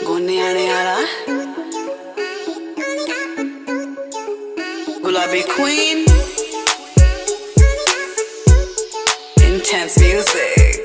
गोने आने आला गुलाबी queen, intense music.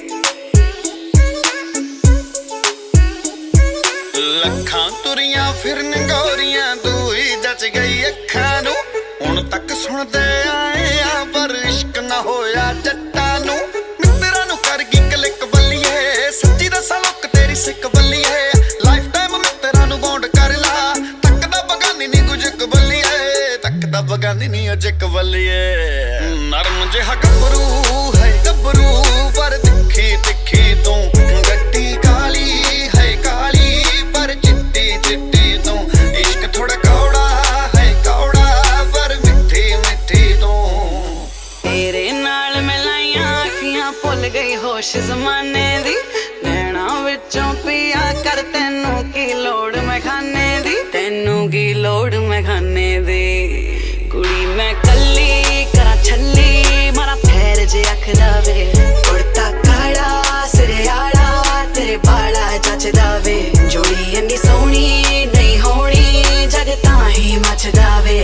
लखां तुरियां फिरन गोरियां तू ही जच गई अखां नू हुण तक सुणदे आए आ पर इश्क ना होया जट्टां नू मित्तरां नू कर गई क्लिक बल्लीए सच्ची दसां लोक तेरी सिक बल्लीए लाइफ टाइम मित्तरां नू बॉन्ड कर ला तकदा बगानी नी गुजक बल्लीए तकदा बगानी नी अजक बल्लीए नरम जिहा गबरू है गबरू पर तिखी तिखी तू गट्टी काली है काली पर चिट्टी चिट्टी तू इश्क थोड़ा कौड़ा है कौड़ा पर मिठी मिठी तू तेरे नाल मैं लाइयां अखियां भुल गई होश जमाने दी नैना विचों पिया कर तेनू की लोड़ मैं खाने दी तेनू की लोड़ मैं खाने दी कुड़ी मैं कल्ली करा छल्ली मारा पैर जे अख दावे कुर्ता काला सिरे आला तेरे बाला जचदा वे जोड़ी इन्नी सोहनी नहीं होनी जग ताही मचदा वे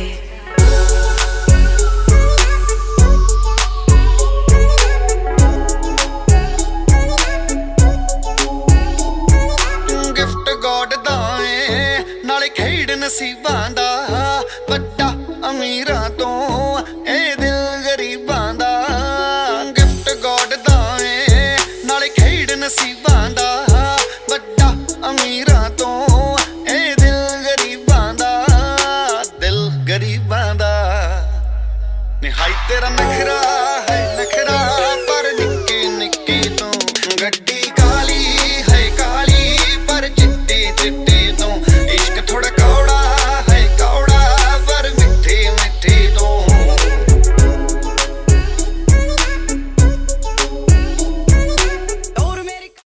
गिफ्ट गॉड दा ए नाले खेड़ नसीबां दा वड्डा अमीरां तो ए दिल गरीबां दा गिफ्ट गॉड दा ए नाले खेड़ नसीबां